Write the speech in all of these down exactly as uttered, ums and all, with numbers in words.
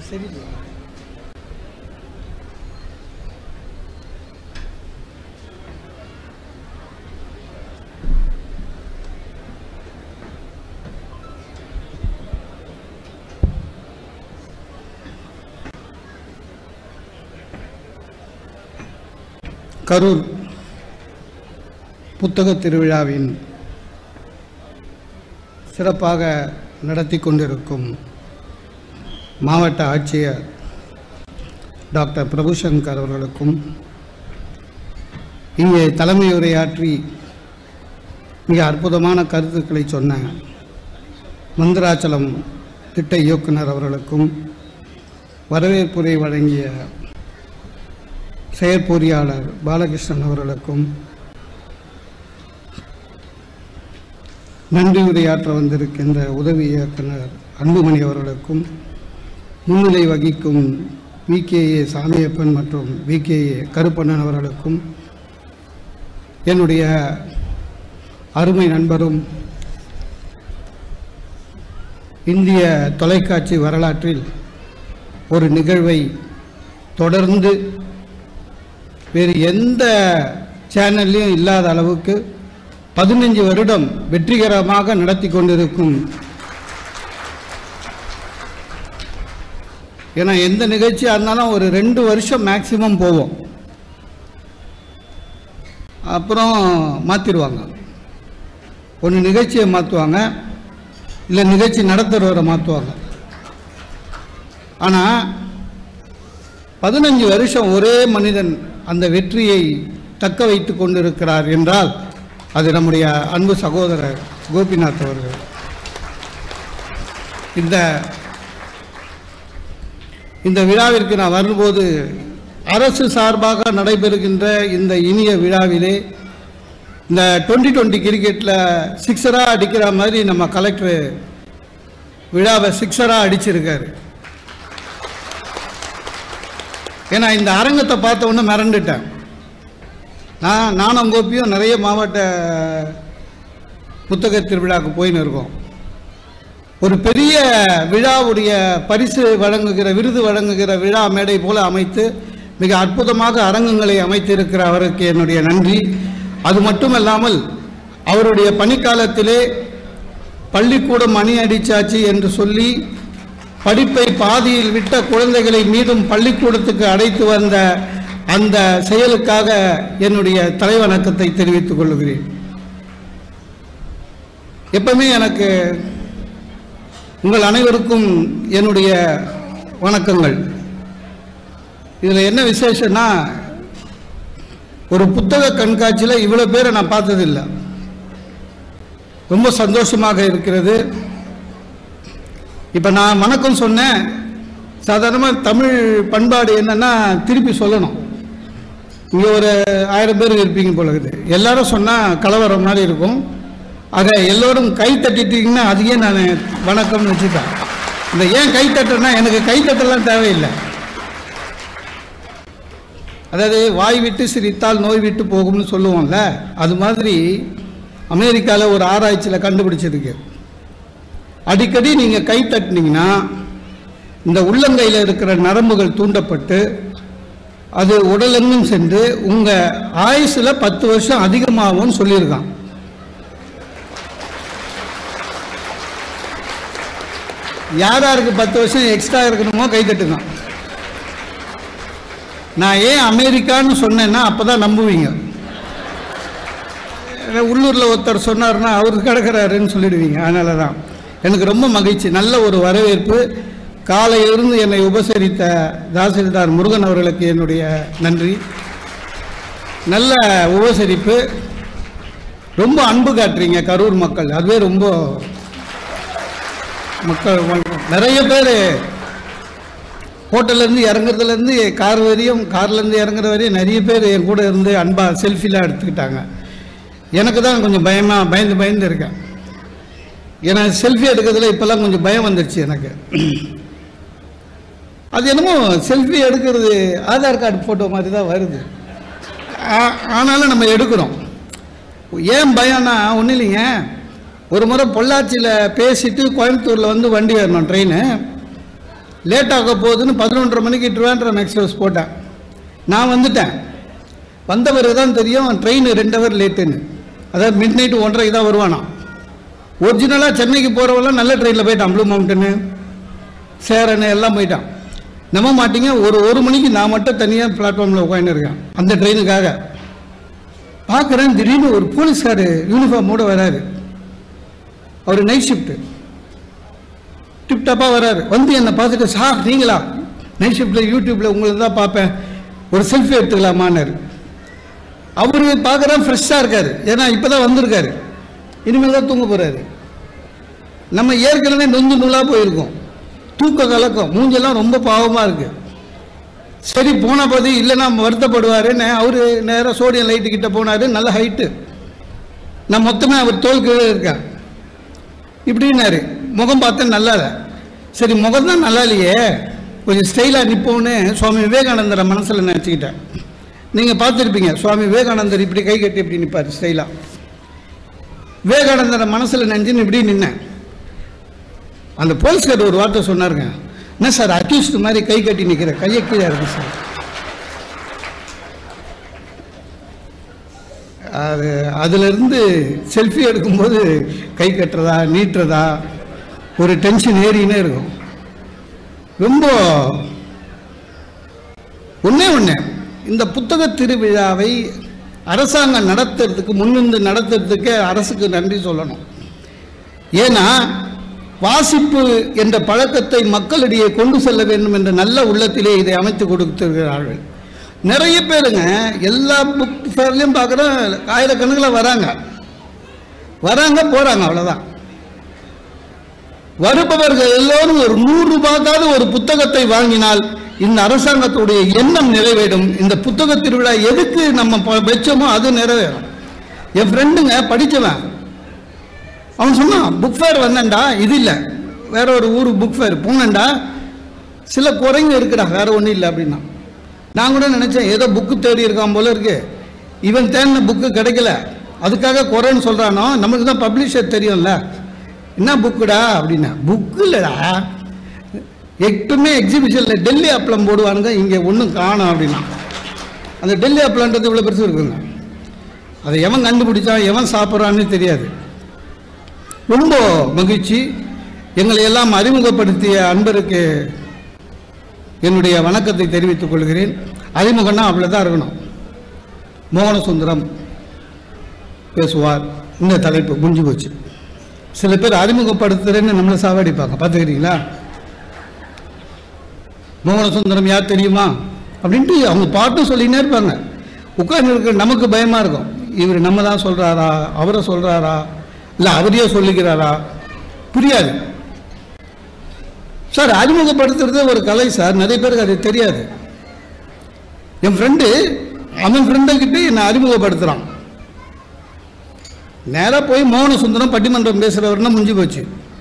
சரியில்லை. கரூர் புத்தக திருவிழாவின் சிறப்பாக நடத்தி கொண்டிருக்கும் மாவட்ட ஆட்சியர் டாக்டர் பிரபுசங்கர் அவர்களுக்கும், இங்கே தலைமை உரையாற்றி மிக அற்புதமான கருத்துக்களை சொன்ன மந்திராச்சலம் திட்ட இயக்குனர் அவர்களுக்கும், வரவேற்புரை வழங்கிய செயற்பொறியாளர் பாலகிருஷ்ணன் அவர்களுக்கும், நன்றி உரையாற்ற வந்திருக்கின்ற உதவி இயக்குனர் அன்புமணி அவர்களுக்கும், முன்னிலை வகிக்கும் வி கே ஏ சாமியப்பன் மற்றும் வி கே ஏ கருப்பண்ணன் அவர்களுக்கும், என்னுடைய அருமை நண்பரும் இந்திய தொலைக்காட்சி வரலாற்றில் ஒரு நிகழ்வை தொடர்ந்து வேறு எந்த சேனல்லையும் இல்லாத அளவுக்கு பதினைஞ்சு வருடம் வெற்றிகரமாக நடத்தி கொண்டிருக்கும். ஏன்னா எந்த நிகழ்ச்சியாக இருந்தாலும் ஒரு ரெண்டு வருஷம் மேக்சிமம் போவோம், அப்புறம் மாற்றிடுவாங்க. ஒன்று நிகழ்ச்சியை மாற்றுவாங்க, இல்லை நிகழ்ச்சி நடத்துகிறவரை மாற்றுவாங்க. ஆனால் பதினஞ்சு வருஷம் ஒரே மனிதன் அந்த வெற்றியை தக்க வைத்து கொண்டிருக்கிறார் என்றால் அது நம்முடைய அன்பு சகோதரர் கோபிநாத் அவர்கள். இந்த இந்த விழாவிற்கு நான் வரும்போது அரசு சார்பாக நடைபெறுகின்ற இந்த இனிய விழாவிலே இந்த டுவெண்ட்டி டுவெண்ட்டி கிரிக்கெட்டில் சிக்ஸராக அடிக்கிற மாதிரி நம்ம கலெக்டர் விழாவை சிக்ஸராக அடிச்சிருக்காரு. ஏன்னா இந்த அரங்கத்தை பார்த்த உடனே மிரண்டுட்டேன். நான் நானும் கோபியும் நிறைய மாவட்ட புத்தக திருவிழாவுக்கு போயின்னு இருக்கோம். ஒரு பெரிய விழாவுடைய பரிசு வழங்குகிற விருது வழங்குகிற விழா மேடை போல அமைத்து மிக அற்புதமாக அரங்கங்களை அமைத்திருக்கிற அவருக்கு என்னுடைய நன்றி. அது மட்டுமல்லாமல் அவருடைய பணிக்காலத்திலே பள்ளிக்கூடம் மணி அடிச்சாச்சு என்று சொல்லி படிப்பை பாதியில் விட்ட குழந்தைகளை மீதும் பள்ளிக்கூடத்துக்கு அழைத்து வந்த அந்த செயலுக்காக என்னுடைய தலைவணக்கத்தை தெரிவித்துக் கொள்கிறேன். எப்பவுமே எனக்கு உங்கள் அனைவருக்கும் என்னுடைய வணக்கங்கள். இதில் என்ன விசேஷம்னா, ஒரு புத்தக கண்காட்சியில் இவ்வளோ பேரை நான் பார்த்ததில்லை. ரொம்ப சந்தோஷமாக இருக்கிறது. இப்போ நான் வணக்கம் சொன்னேன். சாதாரணமாக தமிழ் பண்பாடு என்னன்னா திருப்பி சொல்லணும். இங்கே ஒரு ஆயிரம் பேர் இருப்பீங்க போல இருக்குது. எல்லாரும் சொன்னால் கலவரம் மாதிரி இருக்கும். ஆக எல்லோரும் கை தட்டிட்டீங்கன்னா அதையே நான் வணக்கம்னு வச்சுட்டேன். இந்த ஏன் கை தட்டுறேன்னா, எனக்கு கை தட்டலாம் தேவையில்லை. அதாவது வாய் விட்டு சிரித்தால் நோய் விட்டு போகும்னு சொல்லுவோம்ல, அது மாதிரி அமெரிக்காவில் ஒரு ஆராய்ச்சியில் கண்டுபிடிச்சிருக்கு. அடிக்கடி நீங்கள் கை தட்டினீங்கன்னா இந்த உள்ளங்கையில் இருக்கிற நரம்புகள் தூண்டப்பட்டு அது உடலெங்கும் சென்று உங்கள் ஆயுசில் பத்து வருஷம் அதிகமாகும்னு சொல்லியிருக்கான். யார் யாருக்கு பத்து வருஷம் எக்ஸ்ட்ரா இருக்கணுமோ கை தட்டுங்க. நான் ஏன் அமெரிக்கான்னு சொன்னேன்னா அப்போ தான் நம்புவீங்க. உள்ளூரில் ஒருத்தர் சொன்னார்னா அவரு கிடக்கிறாருன்னு சொல்லிடுவீங்க. அதனால தான் எனக்கு ரொம்ப மகிழ்ச்சி. நல்ல ஒரு வரவேற்பு. காலையிலிருந்து என்னை உபசரித்த தாசில்தார் முருகன் அவர்களுக்கு என்னுடைய நன்றி. நல்ல உபசரிப்பு. ரொம்ப அன்பு காட்டுறீங்க கரூர் மக்கள். அதுவே ரொம்ப மக்கள் நிறைய பேர் ஹோட்டல்லேருந்து இறங்குறதுலேருந்து கார் வரையும், கார்லேருந்து இறங்குற வரையும் நிறைய பேர் என் கூட இருந்து அன்பாக செல்ஃபிலாம் எடுத்துக்கிட்டாங்க. எனக்கு தான் கொஞ்சம் பயமாக பயந்து பயந்து இருக்கேன். ஏன்னா செல்ஃபி எடுக்கிறதுல இப்போல்லாம் கொஞ்சம் பயம் வந்துடுச்சு எனக்கு. அது என்னமோ செல்ஃபி எடுக்கிறது ஆதார் கார்டு ஃபோட்டோ மாதிரி தான் வருது. ஆனாலும் நம்ம எடுக்கிறோம். ஏன் பயம்னா ஒன்றும் இல்லைங்க. ஒரு முறை பொள்ளாச்சியில் பேசிட்டு கோயம்புத்தூரில் வந்து வண்டி வரணும் ட்ரெயின். லேட் ஆக போகுதுன்னு பதினொன்றரை மணிக்கு ட்ரிவாண்ட்ரம் எக்ஸ்பிரஸ் போட்டேன். நான் வந்துட்டேன். வந்த பிறகு தான் தெரியும் ட்ரெயின் ரெண்டு ஹவர் லேட்டுன்னு. அதாவது மிட் நைட்டு ஒன்றரை தான் வருவானா. ஒரிஜினலாக சென்னைக்கு போகிறவெல்லாம் நல்ல ட்ரெயினில் போயிட்டான். ப்ளூ மவுண்டனு, சேரனு எல்லாம் போயிட்டான். நம்ப மாட்டீங்க, ஒரு ஒரு மணிக்கு நான் மட்டும் தனியாக பிளாட்ஃபார்மில் உட்காந்துருக்கேன் அந்த ட்ரெயினுக்காக. பார்க்குறேன், திடீர்னு ஒரு போலீஸ்கார் யூனிஃபார்மோடு வராரு. அவர் நைட் ஷிஃப்ட்டு, டிப்டாப்பாக வராரு. வந்து என்னை பார்த்துட்டு, சார் நீங்களா? நைட் ஷிஃப்ட்டில் யூடியூப்பில் உங்களை தான் பார்ப்பேன், ஒரு செல்ஃபி எடுத்துக்கலாமான்னாரு. அவரு பார்க்குறேன் ஃப்ரெஷ்ஷாக இருக்காரு, ஏன்னா இப்போ தான் வந்திருக்காரு, இனிமேல் தான் தூங்க போகிறாரு. நம்ம ஏற்கனவே நொந்து நூலாக போயிருக்கோம், தூக்க கலக்கம், மூஞ்செல்லாம் ரொம்ப பாவமாக இருக்குது. சரி போன போது இல்லைன்னா வருத்தப்படுவாருன்னு அவரு நேராக சோடியம் லைட்டு கிட்ட போனார். நல்ல ஹைட்டு, நான் மொத்தமே அவர் தோல் கீழே இருக்கேன். இப்படின்னாரு. முகம் பார்த்தேன் நல்லா இல்லை. சரி முகம் தான் நல்லா இல்லையே, கொஞ்சம் ஸ்டைலாக நிற்போன்னு சுவாமி விவேகானந்தரை மனசில் நினச்சிக்கிட்டேன். நீங்கள் பார்த்துருப்பீங்க, சுவாமி விவேகானந்தர் இப்படி கை கட்டி இப்படி நிற்பார் ஸ்டைலாக. விவேகானந்தரை மனசில் நினச்சின்னு இப்படி நின்னேன். அந்த போலீஸ்கார் ஒரு வார்த்தை சொன்னாருங்க, என்ன சார் அக்யூஸ்ட் மாதிரி கை கட்டி நிற்கிற, கையை கீழே இருக்கு சார். அது அதிலிருந்து செல்ஃபி எடுக்கும்போது கை கட்டுறதா நீட்டுறதா ஒரு டென்ஷன் ஏறினே இருக்கும். ரொம்ப ஒன்றே ஒன்று, இந்த புத்தக திருவிழாவை அரசாங்கம் நடத்துறதுக்கு முன்னிருந்து நடத்துறதுக்கே அரசுக்கு நன்றி சொல்லணும். ஏன்னா வாசிப்பு என்ற பழக்கத்தை மக்களிடையே கொண்டு செல்ல வேண்டும் என்ற நல்ல உள்ளத்திலே இதை அமைத்து கொடுத்திருக்கிறார்கள். நிறைய பேருங்க எல்லா புக் ஃபேர்லையும் பார்க்குறோம், ஆயிரக்கணக்கில் வராங்க வராங்க போகிறாங்க, அவ்வளோதான். வருபவர்கள் எல்லோரும் ஒரு நூறு ரூபாய்க்காவது ஒரு புத்தகத்தை வாங்கினால் இந்த அரசாங்கத்துடைய எண்ணம் நிறைவேறும். இந்த புத்தக திருவிழா எதுக்கு நம்ம வச்சோமோ அது நிறைவேறும். என் ஃப்ரெண்டுங்க படித்தவன், அவன் சொன்னான், புக் ஃபேர் வந்தேன்டா, இது இல்லை வேற ஒரு ஊர் புக் ஃபேர் போனேன்டா, சில குறைங்க இருக்குடா, வேற ஒன்றும் இல்லை அப்படின்னா. நான் கூட நினச்சேன் ஏதோ புக்கு தேடி இருக்கான் போல இருக்கு, இவன் தேடின புக்கு கிடைக்கல அதுக்காக குறைன்னு சொல்கிறானோ, நமக்கு தான் பப்ளிஷர் தெரியும்ல, என்ன புக்குடா அப்படின்னா. புக்கு இல்லைடா, எப்பவுமே எக்ஸிபிஷனில் டெல்லி அப்பளம் போடுவானுங்க, இங்கே ஒன்றும் காணும் அப்படின்னா. அந்த டெல்லி அப்பளம்ன்றது இவ்வளோ பெருசு இருக்குங்க, அதை எவன் கண்டுபிடிச்சான் எவன் சாப்பிட்றான்னு தெரியாது. ரொம்ப மகிழ்ச்சி. எங்களை எல்லாம் அறிமுகப்படுத்திய அன்பருக்கு என்னுடைய வணக்கத்தை தெரிவித்துக் கொள்கிறேன். அறிமுகம்னா அவ்வளோதான் இருக்கணும். மோகனசுந்தரம் பேசுவார், இந்த தலைப்பு முடிஞ்சு போச்சு. சில பேர் அறிமுகப்படுத்துறேன்னு நம்மளை சாவடிப்பாங்க, பார்த்துக்கிறீங்களா? மோகனசுந்தரம் யார் தெரியுமா அப்படின்ட்டு அவங்க பாட்டும் சொல்லினே இருப்பாங்க. உட்கார்ந்து இருக்க நமக்கு பயமாக இருக்கும், இவர் நம்ம தான் சொல்கிறாரா, அவரை சொல்கிறாரா, இல்லை அவரையே சொல்லிக்கிறாரா, புரியாது. சார் அறிமுகப்படுத்துறதே ஒரு கலை சார், நிறைய பேருக்கு அது தெரியாது. என் ஃப்ரெண்டு அவன் ஃப்ரெண்டுக்கிட்ட என்னை அறிமுகப்படுத்துகிறான். நேராக போய் மோகனசுந்தரம் பட்டிமன்றம் பேசுகிறவர்னா முடிஞ்சு போச்சு.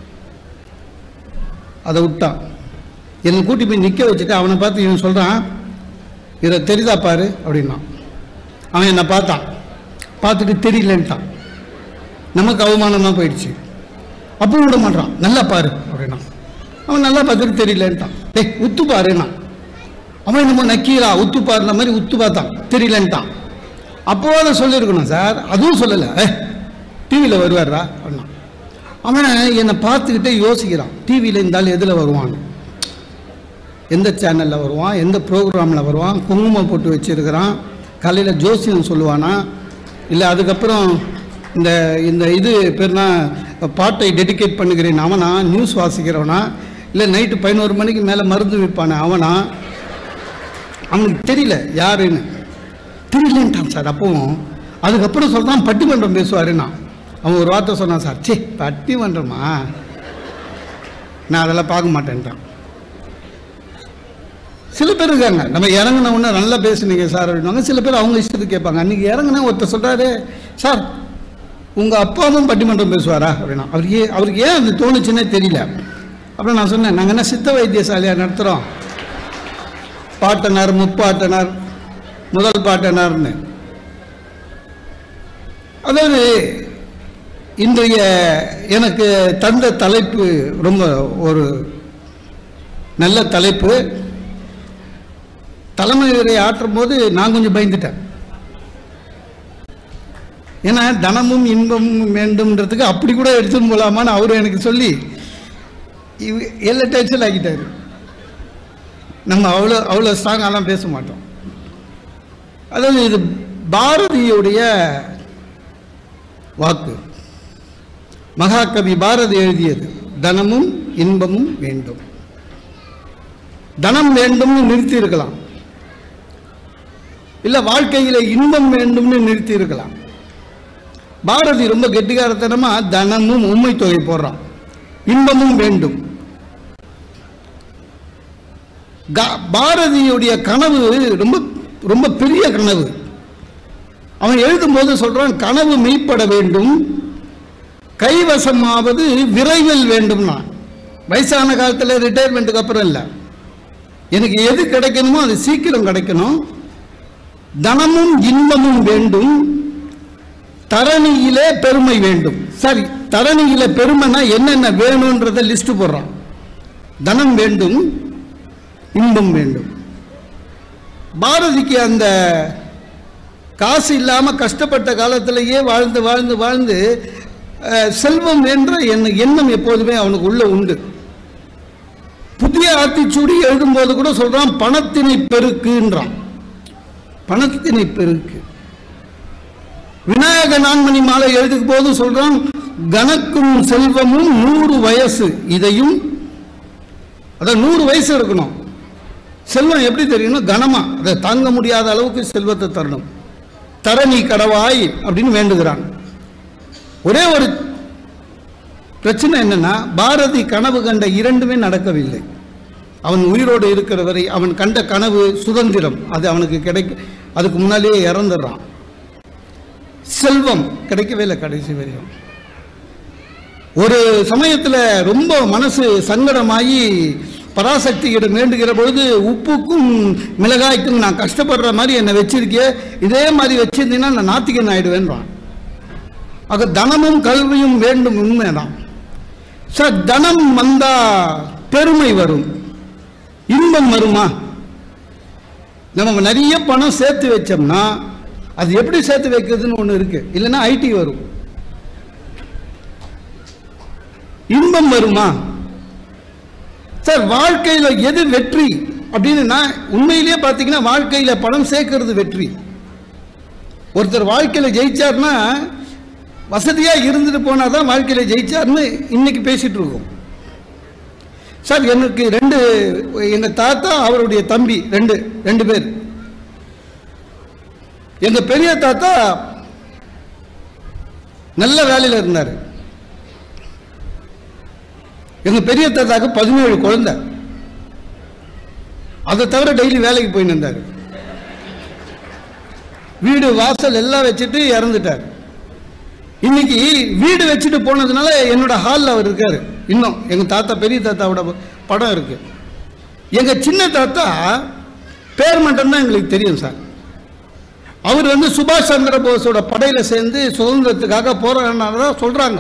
அதை விட்டான், என்னை கூட்டி போய் நிற்க வச்சுட்டு அவனை பார்த்து இவன் சொல்கிறான், இதை தெரியுதா பாரு அப்படின்னா. அவன் என்னை பார்த்தான், பார்த்துட்டு தெரியலன்ட்டான். நமக்கு அவமானமாக போயிடுச்சு. அப்போ விட மாட்டான், நல்லா பாரு அப்படின்னா. அவன் நல்லா பார்த்துட்டு தெரியலன்ட்டான். டேய் உத்து பாருன்னா. அவன் என்னமோ நக்கீரா உத்து பாருன மாதிரி உத்து பார்த்தான், தெரியலன்ட்டான். அப்போ அதை சொல்லியிருக்கணும் சார், அதுவும் சொல்லலை. ஏ டிவியில் வருவார்ரா அப்படின்னா. அவன் என்னை பார்த்துக்கிட்டே யோசிக்கிறான், டிவியில் இருந்தாலும் எதில் வருவான், எந்த சேனலில் வருவான், எந்த ப்ரோக்ராமில் வருவான், குங்குமம் போட்டு வச்சுருக்கிறான், காலையில் ஜோசியம் சொல்லுவானா, இல்லை அதுக்கப்புறம் இந்த இந்த இது பேர்னா பாட்டை டெடிகேட் பண்ணுகிறேன் அவனா, நியூஸ் வாசிக்கிறவனா, இல்லை நைட்டு பதினோரு மணிக்கு மேலே மருந்து விற்பானே அவனா. அவனுக்கு தெரியல யாருன்னு, தெரியலன்ட்டான் சார். அப்போவும் அதுக்கப்புறம் சொல்கிறான் பட்டிமன்றம் பேசுவாருன்னா. அவன் ஒரு வார்த்தை சொன்னான், சார் சே பட்டிமன்றமா, நான் அதெல்லாம் பார்க்க மாட்டேன்ட்டான். சில பேர் இருக்காங்க, நம்ம இறங்கின உடனே நல்லா பேசுனீங்க சார் அப்படின்வாங்க. சில பேர் அவங்க இஷ்டத்துக்கு கேட்பாங்க. அன்றைக்கி இறங்கினா ஒருத்தர் சொல்கிறாரு, சார் உங்கள் அப்பாவும் பட்டிமன்றம் பேசுவாரா அப்படின்னா. அவருக்கு ஏன் அவருக்கு ஏன் அது தோணுச்சுன்னே தெரியல. அப்புறம் நான் சொன்னேன், நாங்கள் என்ன சித்த வைத்தியசாலையாக நடத்துகிறோம், பாட்டனார் முப்பாட்டனார் முதல் பாட்டனார்னு. அதாவது இன்றைய எனக்கு தந்த தலைப்பு ரொம்ப ஒரு நல்ல தலைப்பு. தலைமை உரை ஆற்றும் போது நான் கொஞ்சம் பயந்துட்டேன். ஏன்னா தனமும் இன்பமும் வேண்டும்ன்றதுக்கு அப்படி கூட எடுத்துன்னு போகலாமான்னு அவரு எனக்கு சொல்லி எல்லா டென்ஷன் ஆக்கிட்டாரு. நம்ம அவ்வளோ அவ்வளோ ஸ்ட்ராங்காலாம் பேச மாட்டோம். அதாவது இது பாரதியுடைய வாக்கு. மகாகவி பாரதி எழுதியது. தனமும் இன்பமும் வேண்டும். தனம் வேண்டும்னு நிறுத்தி இருக்கலாம், இல்லை வாழ்க்கையில் இன்பம் வேண்டும்னு நிறுத்தி இருக்கலாம். பாரதி ரொம்ப கெட்டிக்காரத்தனமா தனமும் உண்மை தொகை போடுறான், இன்பமும் வேண்டும். பாரதியுடைய கனவு ரொம்ப ரொம்ப பெரிய கனவு. அவன் எழுதும்போது சொல்றான், கனவு மெய்ப்பட வேண்டும், கைவசமாவது விரைவில் வேண்டும்னா. வயசான காலத்தில் ரிட்டையர்மெண்ட்டுக்கு அப்புறம் இல்லை, எனக்கு எது கிடைக்கணுமோ அது சீக்கிரம் கிடைக்கணும். தனமும் இன்பமும் வேண்டும், தரணியிலே பெருமை வேண்டும். சரி, தரணியில பெருமைனா என்னென்ன வேணும்ன்றத லிஸ்ட் போடுறான். தனம் வேண்டும், இன்பம் வேண்டும். பாரதிக்கு அந்த காசு இல்லாமல் கஷ்டப்பட்ட காலத்திலேயே வாழ்ந்து வாழ்ந்து வாழ்ந்து செல்வம் என்ற எண்ணம் எப்போதுமே அவனுக்கு உள்ள உண்டு. புதிய ஆத்திச்சூடி எழுதும்போது கூட சொல்றான், பணத்தினை பெருக்குன்றான். பணத்தினை பெருக்கு. விநாயக நான்மணி மாலை எழுதும் போது சொல்றான், கணக்கும் செல்வமும் நூறு வயசு. இதையும் அதான் நூறு வயசு இருக்கணும். செல்வம் எப்படி தெரியணும்? கனமா, அதை தாங்க முடியாத அளவுக்கு செல்வத்தை தரணும். தரணி கடவாய் அப்படின்னு வேண்டுகிறான். ஒரே ஒரு பிரச்சனை என்னன்னா, பாரதி கனவு கண்ட இரண்டுமே நடக்கவில்லை. அவன் உயிரோடு இருக்கிற வரை அவன் கண்ட கனவு சுதந்திரம், அது அவனுக்கு கிடைக்க, அதுக்கு முன்னாலேயே இறந்துடுறான். செல்வம் கிடைக்கவே இல்லை கடைசி வரையும். ஒரு சமயத்தில் ரொம்ப மனசு சங்கடமாகி பராசக்தியிடம் வேண்டுகிற பொழுது, உப்புக்கும் மிளகாய்க்கும் நான் கஷ்டப்படுற மாதிரி என்னை வச்சிருக்கே, இதே மாதிரி வச்சிருந்தீங்கன்னா நான் நாத்திகன் ஆயிடுவேன்றான். ஆக தனமும் கல்வியும் வேண்டும், உண்மைதான் சார். தனம் வந்தா பெருமை வரும், இன்பம் வருமா? நம்ம நிறைய பணம் சேர்த்து வச்சோம்னா அது எப்படி சேர்த்து வைக்கிறதுன்னு ஒன்று இருக்கு. இல்லைன்னா ஐடி வரும். இன்பம் வருமா சார்? வாழ்க்கையில் எது வெற்றி அப்படின்னு உண்மையிலேயே பார்த்தீங்கன்னா, வாழ்க்கையில் பணம் சேர்க்கிறது வெற்றி. ஒருத்தர் வாழ்க்கையில் ஜெயிச்சார்னா வசதியாக இருந்துட்டு போனால் தான் வாழ்க்கையில் ஜெயிச்சார்னு இன்னைக்கு பேசிட்டு இருக்கோம் சார். எனக்கு ரெண்டு, எங்கள் தாத்தா அவருடைய தம்பி ரெண்டு ரெண்டு பேர். எங்கள் பெரிய தாத்தா நல்ல வேலையில் இருந்தார். எங்கள் பெரிய தாத்தாக்கு பதினேழு குழந்தை. அதை தவிர டெய்லி வேலைக்கு போயின்னு இருந்தார். வீடு வாசல் எல்லாம் வச்சுட்டு இறந்துட்டார். இன்னைக்கு வீடு வச்சுட்டு போனதுனால என்னோட ஹாலில் அவர் இருக்காரு. இன்னும் எங்கள் தாத்தா, பெரிய தாத்தாவோட படம் இருக்கு. எங்கள் சின்ன தாத்தா பேர் மட்டும்தான் எங்களுக்கு தெரியும் சார். அவர் வந்து சுபாஷ் சந்திர போஸோட படையில் சேர்ந்து சுதந்திரத்துக்காக போராடினாரா சொல்கிறாங்க.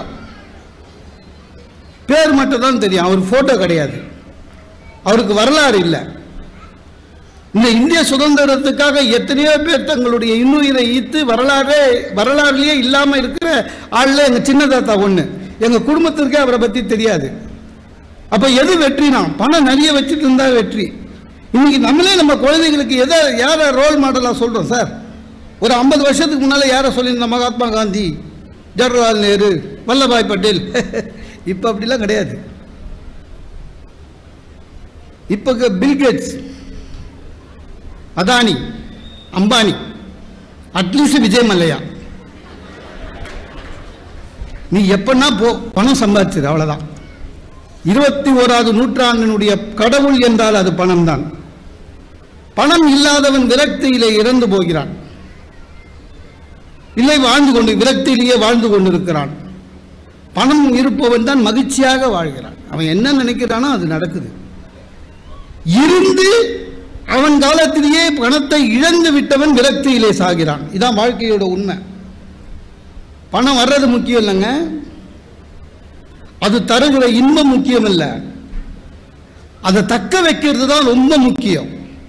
பேர் மட்டும் தான் தெரியும், அவருக்கு ஃபோட்டோ கிடையாது, அவருக்கு வரலாறு இல்லை. இந்த இந்திய சுதந்திரத்துக்காக எத்தனையோ பேர் தங்களுடைய இன்னுயிரை ஈர்த்து வரலாறு வரலாறுலேயே இல்லாமல் இருக்கிற ஆளில் எங்கள் சின்ன தாத்தா ஒன்று. எங்கள் குடும்பத்திற்கே அவரை பற்றி தெரியாது. அப்போ எது வெற்றினா? பணம் நிறைய வச்சுட்டு இருந்தா வெற்றி. இன்னைக்கு நம்மளே நம்ம குழந்தைங்களுக்கு எதை யாரை ரோல் மாடலாக சொல்கிறோம் சார்? ஒரு ஐம்பது வருஷத்துக்கு முன்னால் யாரை சொல்லியிருந்தோம்? மகாத்மா காந்தி, ஜவஹர்லால் நேரு, வல்லபாய் பட்டேல். இப்போ அப்படிலாம் கிடையாது. இப்போ பில்கேட்ஸ், அதானி, அம்பானி, அட்லீஸ்ட் விஜய் மல்லையா. நீ எப்பன்னா போ, பணம் சம்பாதிச்சது அவ்வளவுதான். இருபத்தி ஓராவது நூற்றாண்டினுடைய கடவுள் என்றால் அது பணம் தான். பணம் இல்லாதவன் விரக்தியிலே இறந்து போகிறான், இல்லை வாழ்ந்து கொண்டு விரக்தியிலேயே வாழ்ந்து கொண்டிருக்கிறான். பணம் இருப்பவன் தான் மகிழ்ச்சியாக வாழ்கிறான். அவன் என்ன நினைக்கிறானோ அது நடக்குது. இருந்து அவன் காலத்திலேயே பணத்தை இழந்து விட்டவன் விரக்தியிலே சாகிறான். இதான் வாழ்க்கையோட உண்மை. பணம் வர்றது முக்கியம் இல்லைங்க, அது தருகிற இன்பம் முக்கியம் இல்லை. அதை தக்க வைக்கிறது தான் ரொம்ப முக்கியம்.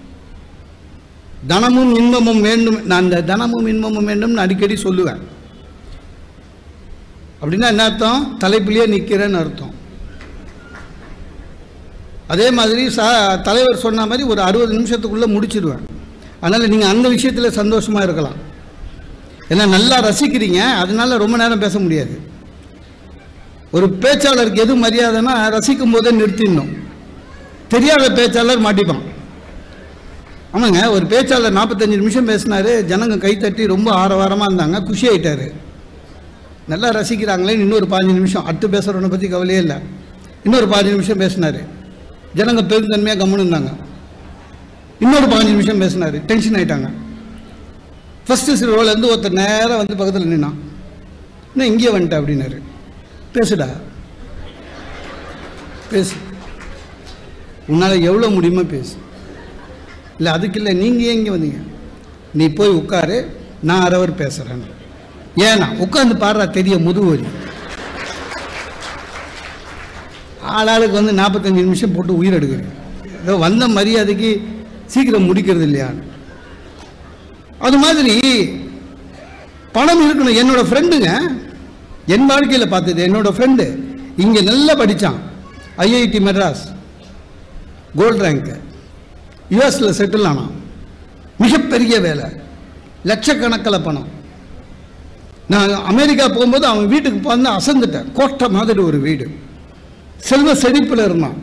தனமும் இன்பமும் வேண்டும். நான் இந்த தனமும் இன்பமும் வேண்டும்னு அடிக்கடி சொல்லுவேன். அப்படின்னா என்ன அர்த்தம்? தலைப்பிலேயே நிற்கிறேன்னு அர்த்தம். அதே மாதிரி சா தலைவர் சொன்ன மாதிரி ஒரு அறுபது நிமிஷத்துக்குள்ளே முடிச்சிடுவேன். அதனால் நீங்கள் அந்த விஷயத்தில் சந்தோஷமாக இருக்கலாம். ஏன்னா நல்லா ரசிக்கிறீங்க, அதனால ரொம்ப நேரம் பேச முடியாது. ஒரு பேச்சாளருக்கு எது மரியாதைன்னா ரசிக்கும் போதே நிறுத்திடணும். தெரியாத பேச்சாளர் மாட்டிப்பான். ஆமாங்க, ஒரு பேச்சாளர் நாற்பத்தஞ்சு நிமிஷம் பேசினார், ஜனங்க கைத்தட்டி ரொம்ப ஆரவாரமாக இருந்தாங்க, குஷி ஆகிட்டார். நல்லா ரசிக்கிறாங்களே, இன்னொரு பாஞ்சு நிமிஷம் அடுத்து பேசுகிறவனை பற்றி கவலையே இல்லை. இன்னொரு பாஞ்சு நிமிஷம் பேசினார், ஜனங்க பெருந்தன்மையாக கம்முன்னு இருந்தாங்க. இன்னொரு பாஞ்சு நிமிஷம் பேசினார், டென்ஷன் ஆகிட்டாங்க. ஃபஸ்ட்டு ரோலேருந்து ஒருத்தர் நேராக வந்து பக்கத்தில் நின்னான். இன்னும் இங்கே வந்துட்டேன் அப்படின்னாரு. பேசுடா, பேசு, உன்னால் எவ்வளோ முடியுமோ பேசு. இல்லை அதுக்கு இல்லை, நீங்கள் ஏன் இங்கே வந்தீங்க? நீ போய் உட்காரு, நான் அரை அவர் பேசுகிறேன். ஏன்னா உட்காந்து பாடுறா, தெரிய முதுவரி. ஆளாளுக்கு வந்து நாற்பத்தஞ்சு நிமிஷம் போட்டு உயிர் எடுக்கிறேன். ஏதோ வந்த மரியாதைக்கு சீக்கிரம் முடிக்கிறது இல்லையான்னு. அது மாதிரி பணம் இருக்கணும். என்னோட ஃப்ரெண்டுங்க, என் வாழ்க்கையில் பார்த்தது, என்னோட ஃப்ரெண்டு இங்கே நல்லா படித்தான், ஐஐடி மெட்ராஸ் கோல்டு ரேங்க்கு, யூஎஸில் செட்டில் ஆனான், மிகப்பெரிய வேலை, லட்சக்கணக்கில் பணம். நான் அமெரிக்கா போகும்போது அவன் வீட்டுக்கு போந்து அசந்துட்டேன். கோட்டை மாதிரி ஒரு வீடு, செல்வ செழிப்பில் இருந்தான்.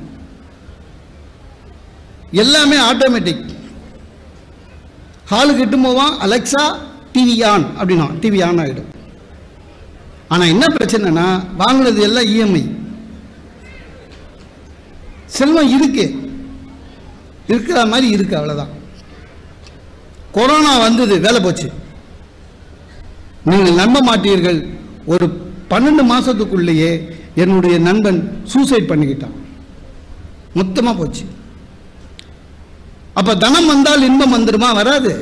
எல்லாமே ஆட்டோமேட்டிக். ஹாலுக்கு இட்டு போவான், அலெக்சா டிவி ஆன் அப்படின்னா டிவி ஆன் ஆகிடும். ஆனால் என்ன பிரச்சனைனா வாங்கினது எல்லாம் இஎம்ஐ. செல்வம் இருக்கு, இருக்கிற மாதிரி இருக்கு, அவ்வளோதான். கொரோனா வந்தது, வேலை போச்சு. நீங்கள் நம்ப மாட்டீர்கள், ஒரு பன்னெண்டு மாதத்துக்குள்ளேயே என்னுடைய நண்பன் சூசைட் பண்ணிக்கிட்டான். மொத்தமாக போச்சு. அப்போ தனம் வந்தால் இன்பம் வந்துடுமா? வராது.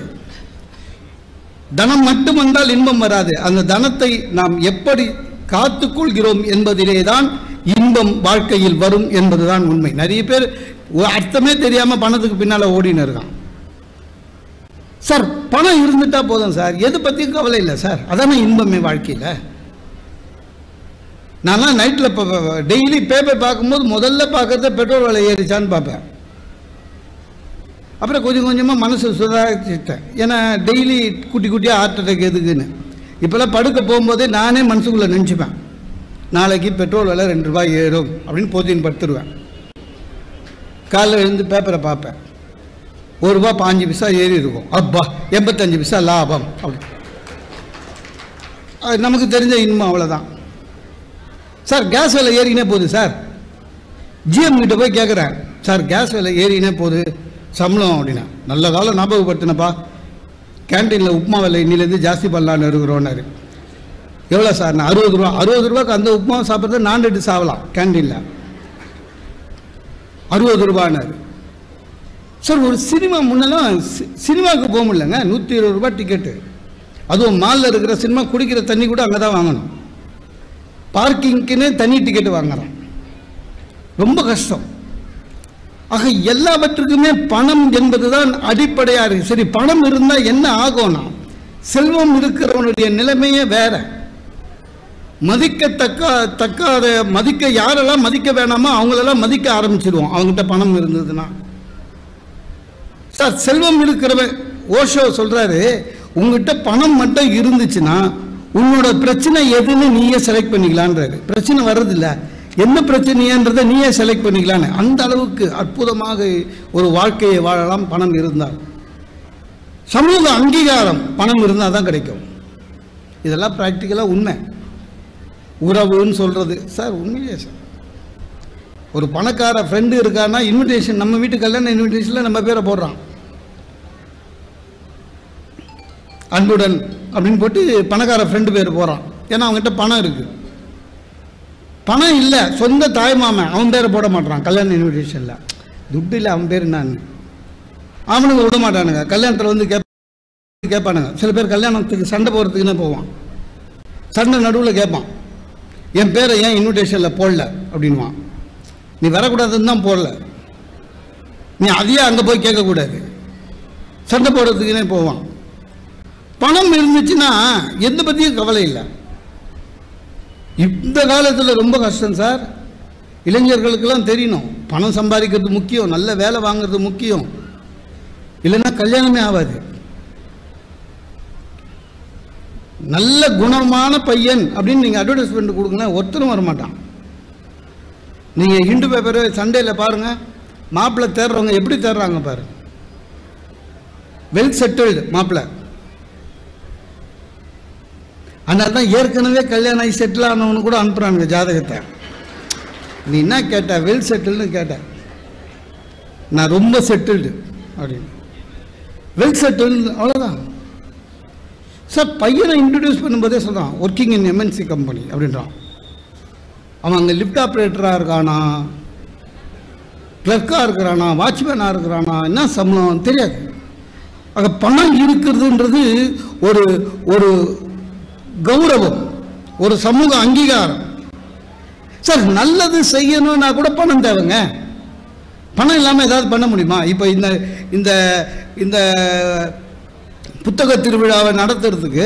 தனம் மட்டும் வந்தால் இன்பம் வராது. அந்த தனத்தை நாம் எப்படி காத்துக்கொள்கிறோம் என்பதிலே தான் இன்பம் வாழ்க்கையில் வரும் என்பதுதான் உண்மை. நிறைய பேர் அர்த்தமே தெரியாமல் பணத்துக்கு பின்னால் ஓடின்னு இருக்கான். சார் பணம் இருந்துட்டா போதும் சார், எது பற்றியும் கவலை இல்லை சார், அதானே இன்பமே வாழ்க்கையில். நான்லாம் நைட்டில் இப்போ டெய்லி பேப்பர் பார்க்கும்போது முதல்ல பார்க்கறத பெட்ரோல் விலை ஏறிச்சான்னு பார்ப்பேன். அப்புறம் கொஞ்சம் கொஞ்சமாக மனசு சுதாரிச்சிட்டேன். ஏன்னா டெய்லி குட்டி குட்டியாக ஹார்ட் அட்டாக் எதுக்குன்னு. இப்போல்லாம் படுக்க போகும்போதே நானே மனசுக்குள்ளே நினச்சிப்பேன், நாளைக்கு பெட்ரோல் விலை ரெண்டு ரூபாய் ஏறும் அப்படின்னு போத்தின்னு படுத்துருவேன். காலையில் எழுந்து பேப்பரை பார்ப்பேன், ஒரு ரூபா பாஞ்சு பைசா ஏறி இருக்கும். அப்பா எண்பத்தஞ்சு பைசா லாபம் அப்படி. அது நமக்கு தெரிஞ்ச இன்பம், அவ்வளோதான். சார் கேஸ் விலை ஏறினே போகுது சார். ஜிஎம் கிட்ட போய் கேட்குறேன், சார் கேஸ் விலை ஏறினே போகுது, சம்பளம் அப்படின்னா. நல்ல காலம் ஞாபகப்படுத்தினப்பா, கேன்டீனில் உப்புமா விலை இன்னிலேருந்து ஜாஸ்தி பண்ணலான்னு இருக்கிறோன்னாரு. எவ்வளோ சார்? நான் அறுபது ரூபா. அறுபது ரூபாய்க்கு அந்த உப்புமா சாப்பிட்றது நான் ரெண்டு சாப்பிடலாம் கேன்டீனில். அறுபது ரூபான்னாரு. சார் ஒரு சினிமா முன்னெல்லாம் சினிமாவுக்கு போக முடியலங்க, நூற்றி இருபது ரூபா டிக்கெட்டு. அதுவும் மாலில் இருக்கிற சினிமா குடிக்கிற தண்ணி கூட அங்கே தான் வாங்கணும். பார்க்கிங்க்குன்னே தனி டிக்கெட்டு வாங்குறோம், ரொம்ப கஷ்டம். ஆக எல்லாவற்றுக்குமே பணம் என்பது தான் அடிப்படையாக இருக்குது. சரி, பணம் இருந்தால் என்ன ஆகும்னா, செல்வம் இருக்கிறவனுடைய நிலைமையே வேற. மதிக்கத்தக்க தக்காத மதிக்க யாரெல்லாம் மதிக்க வேணாமோ அவங்களெல்லாம் மதிக்க ஆரம்பிச்சிடுவோம் அவங்ககிட்ட பணம் இருந்ததுன்னா. சார் செல்வம் இருக்கிறவன் ஓஷோ சொல்றாரு, உங்ககிட்ட பணம் மட்டும் இருந்துச்சுன்னா உன்னோட பிரச்சனை எதுன்னு நீயே செலக்ட் பண்ணிக்கலான்றாரு. பிரச்சனை வர்றதில்ல, என்ன பிரச்சனைன்றதை நீயே செலக்ட் பண்ணிக்கலான்னு. அந்த அளவுக்கு அற்புதமாக ஒரு வாழ்க்கையை வாழலாம் பணம் இருந்தால். சமூக அங்கீகாரம் பணம் இருந்தால் தான் கிடைக்கும். இதெல்லாம் ப்ராக்டிக்கலாக உண்மை. உறவுன்னு சொல்கிறது சார் உண்மையே சார். ஒரு பணக்கார ஃப்ரெண்டு இருக்கான்னா இன்விடேஷன், நம்ம வீட்டு கல்யாண இன்விடேஷனில் நம்ம பேரை போடுறான், அன்புடன் அப்படின்னு போட்டு பணக்கார ஃப்ரெண்டு பேர் போகிறான். ஏன்னா அவங்ககிட்ட பணம் இருக்குது. பணம் இல்லை, சொந்த தாய்மாமன், அவன் பேரை போட மாட்டான் கல்யாண இன்விடேஷனில். துட்டு இல்லை, அவன் பேர் நான். அவனுங்க விட மாட்டானுங்க. கல்யாணத்தில் வந்து கேட்ப கேட்பானுங்க சில பேர் கல்யாணத்துக்கு சண்டை போகிறதுக்குன்னே போவான். சண்டை நடுவில் கேட்பான், என் பேரை ஏன் இன்விடேஷனில் போடல அப்படின்வான். நீ வரக்கூடாதுன்னு தான் போடல, நீ அதையே அங்கே போய் கேட்கக்கூடாது, சண்டை போடுறதுக்குன்னே போவான். பணம் இருந்துச்சுன்னா எந்த பற்றியும் கவலை இல்லை. இந்த காலத்தில் ரொம்ப கஷ்டம் சார். இளைஞர்களுக்கெல்லாம் தெரியணும், பணம் சம்பாதிக்கிறது முக்கியம், நல்ல வேலை வாங்குறது முக்கியம், இல்லைன்னா கல்யாணமே ஆகாது. நல்ல குணமான பையன் அப்படின்னு நீங்கள் அட்வர்டைஸ்மெண்ட் கொடுங்கன்னா ஒருத்தரும் வரமாட்டான். நீங்கள் ஹிந்து பேப்பர் சண்டேயில் பாருங்கள், மாப்பிள்ளை தேடுறவங்க எப்படி தேடுறாங்க பாரு. வெல் செட்டில்டு மாப்பிள்ளை. அதனால தான் ஏற்கனவே கல்யாணம் ஆகி செட்டில் ஆனவனு கூட அனுப்புகிறானுங்க ஜாதகத்தை. நீ என்ன கேட்ட? வெல் செட்டில்னு கேட்ட. நான் ரொம்ப செட்டில்டு அப்படின்னு. வெல் செட்டில்டு அவ்வளோதான் சார். பையனை இன்ட்ரடியூஸ் பண்ணும்போதே சொல்கிறான் ஒர்க்கிங் இன் எம்என்சி கம்பெனி அப்படின்றான். அவன் அங்கே லிஃப்ட் ஆப்ரேட்டராக இருக்கானா, கிளர்க்காக இருக்கிறானா, வாட்ச்மேனாக இருக்கிறானா, என்ன சம்பளம் தெரியாது. அங்கே பணம் இருக்கிறதுன்றது ஒரு ஒரு கௌரவம், ஒரு சமூக அங்கீகாரம் சார். நல்லது செய்யணும்னா கூட பணம் தேவைங்க. பணம் இல்லாமல் ஏதாவது பண்ண முடியுமா? இப்போ இந்த இந்த இந்த புத்தக திருவிழாவை நடத்துறதுக்கு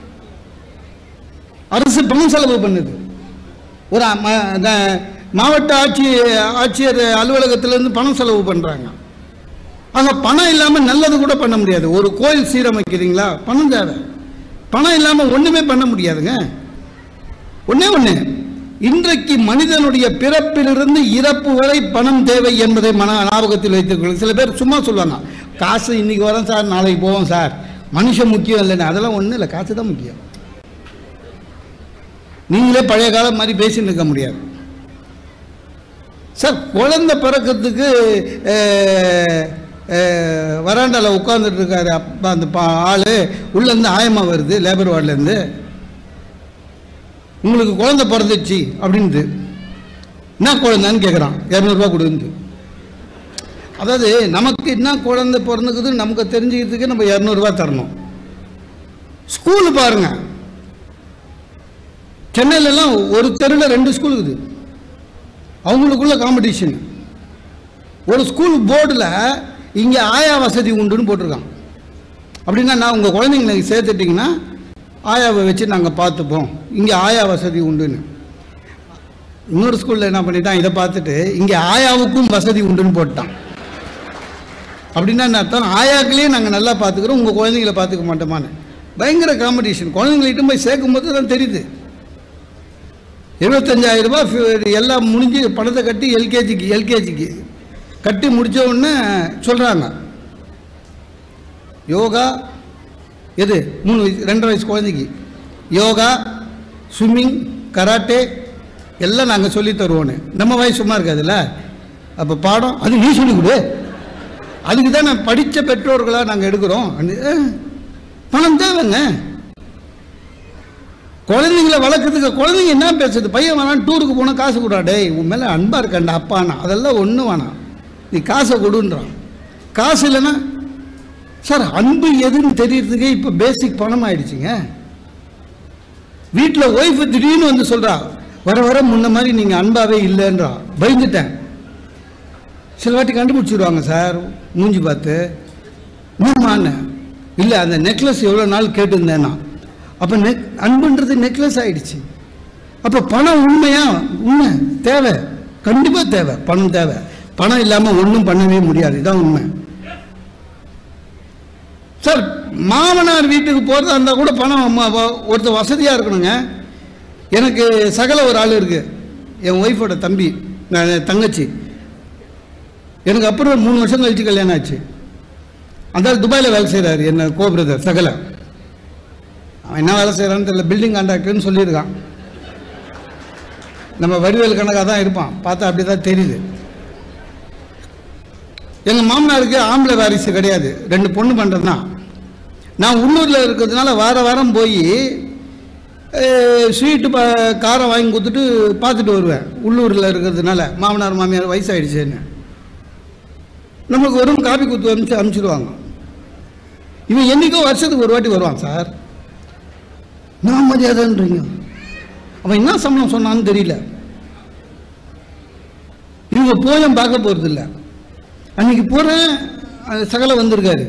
அரசு பணம் செலவு பண்ணுது. ஒரு மாவட்ட ஆட்சி ஆட்சியர் அலுவலகத்திலேருந்து பணம் செலவு பண்ணுறாங்க. ஆக பணம் இல்லாமல் நல்லது கூட பண்ண முடியாது. ஒரு கோயில் சீரமைக்கிறீங்களா, பணம் தேவை. பணம் இல்லாமல் ஒன்றுமே பண்ண முடியாதுங்க. ஒன்றே ஒன்று, இன்றைக்கு மனிதனுடைய பிறப்பிலிருந்து இறப்பு வரை பணம் தேவை என்பதை மன ஞாபகத்தில் வைத்துக்கொள்ளும். சில பேர் சும்மா சொல்லுவாங்க, காசு இன்னைக்கு வரோம் சார், நாளைக்கு போவோம் சார், மனுஷன் முக்கியம் இல்லைன்னு. அதெல்லாம் ஒன்றும் இல்லை, காசு தான் முக்கியம். நீங்களே பழைய காலம் மாதிரி பேசின்னு இருக்க முடியாது சார். குழந்தை பிறக்கிறதுக்கு வராண்டாவில் உட்காந்துட்டு இருக்காரு அப்பா, அந்த ஆள் உள்ளேருந்து ஆயமாக வருது லேபர் வார்டுலேருந்து, உங்களுக்கு குழந்தை பிறந்துச்சு அப்படின்ட்டு. என்ன குழந்தைன்னு கேட்குறான், இரநூறுபா கொடுந்து. அதாவது நமக்கு என்ன குழந்தை பிறந்துக்குது நமக்கு தெரிஞ்சுக்கிறதுக்கு நம்ம இரநூறுபா தரணும். ஸ்கூலு பாருங்க, சென்னையிலலாம் ஒரு தெருவில் ரெண்டு ஸ்கூல் இருக்குது, அவங்களுக்குள்ள காம்படிஷன். ஒரு ஸ்கூல் போர்டில் இங்கே ஆயா வசதி உண்டுன்னு போட்டிருக்கான். அப்படின்னா நான் உங்கள் குழந்தைங்களை சேர்த்துட்டிங்கன்னா ஆயாவை வச்சு நாங்கள் பார்த்துப்போம், இங்கே ஆயா வசதி உண்டுன்னு. இன்னொரு ஸ்கூலில் என்ன பண்ணிட்டான், இதை பார்த்துட்டு இங்கே ஆயாவுக்கும் வசதி உண்டுன்னு போட்டான். அப்படின்னா என்ன அர்த்தம்? ஆயாக்களையே நாங்கள் நல்லா பார்த்துக்கிறோம், உங்கள் குழந்தைங்களை பார்த்துக்க மாட்டோமான்னு. பயங்கர காம்படிஷன். குழந்தைங்கள்கிட்ட போய் சேர்க்கும் போது தான் தெரியுது. இருபத்தஞ்சாயிரம் ரூபாய் எல்லாம் முடிஞ்சு பணத்தை கட்டி எல்கேஜிக்கு எல்கேஜிக்கு கட்டி முடித்த உடனே சொல்கிறாங்க, யோகா எது மூணு வயசு ரெண்டரை வயசு குழந்தைக்கு யோகா, ஸ்விம்மிங், கராட்டே எல்லாம் நாங்கள் சொல்லி தருவோன்னு. நம்ம வயசு சும்மா இருக்காதுல்ல. அப்போ பாடம் அது நீ சொல்லிக் கொடு, அதுக்கு தான் நான் படித்த பெற்றோர்களாக நாங்கள் எடுக்கிறோம். பணம் தேவைங்க. குழந்தைங்களை வளர்க்குறதுக்கு குழந்தைங்க என்ன பேசுறது, பையன் வேணாம் டூருக்கு போனால் காசு கொடுறா, டேய் உன் மேலே அன்பாக இருக்காண்டா அப்பானா, அதெல்லாம் ஒன்றும் வேணாம், நீ காசை கொடுன்றான். காசு இல்லைன்னா சார் அன்பு எதுன்னு தெரியறதுக்கே இப்போ பேசிக் பணம் ஆயிடுச்சுங்க. வீட்டில் ஒய்ஃபு திடீர்னு வந்து சொல்கிறா, வர வர முன்ன மாதிரி நீங்கள் அன்பாவே இல்லைன்றா, பயந்துட்டேன். சில வாட்டி கண்டுபிடிச்சிடுவாங்க சார் மூஞ்சி பார்த்து. என்னம்மான்னு இல்லை, அந்த நெக்லஸ் எவ்வளோ நாள் கேட்டுருந்தேன்னா, அப்போ நெக் அன்புன்றது நெக்லஸ் ஆகிடுச்சு. அப்போ பணம் உண்மையா? உண்மை தேவை, கண்டிப்பாக தேவை, பணம் தேவை. பணம் இல்லாமல் ஒன்றும் பண்ணவே முடியாது, இதுதான் உண்மை சார். மாமனார் வீட்டுக்கு போகிறதா இருந்தால் கூட பணம் ஒருத்தர் வசதியாக இருக்கணுங்க. எனக்கு சகல ஒரு ஆள் இருக்குது, என் ஒய்ஃபோட தம்பி தங்கச்சி. எனக்கு அப்புறம் மூணு வருஷம் கழிச்சு கல்யாணம் ஆச்சு. அந்த துபாயில் வேலை செய்கிறாரு, என்ன கோ பிரதர் சகல. அவன் என்ன வேலை செய்கிறான்னு தெரியல, பில்டிங் கான்ட்ராக்டர்னு சொல்லியிருக்கான். நம்ம வடிவேல் கணக்காக தான் இருப்பான், பார்த்தா அப்படி தான் தெரியுது. எங்கள் மாமனாருக்கு ஆம்பளை வாரிசு கிடையாது, ரெண்டு பொண்ணு பண்ணுறது தான். நான் உள்ளூரில் இருக்கிறதுனால வார வாரம் போய் ஸ்வீட்டு ப காரம் வாங்கி கொடுத்துட்டு பார்த்துட்டு வருவேன். உள்ளூரில் இருக்கிறதுனால மாமனார் மாமியார் வயசாகிடுச்சேன்னு நம்மளுக்கு வெறும் காப்பி கொடுத்து அனுப்பிச்சு அனுப்பிச்சிடுவாங்க. இவன் என்றைக்கோ வருஷத்துக்கு ஒரு வாட்டி வருவான் சார். நான் மரியாதைன்றீங்க, அவன் என்ன சம்பளம் சொன்னான்னு தெரியல. இவங்க போயும் பார்க்க போகிறது இல்லை. அன்னைக்கு போகிறேன், சகலை வந்திருக்காரு.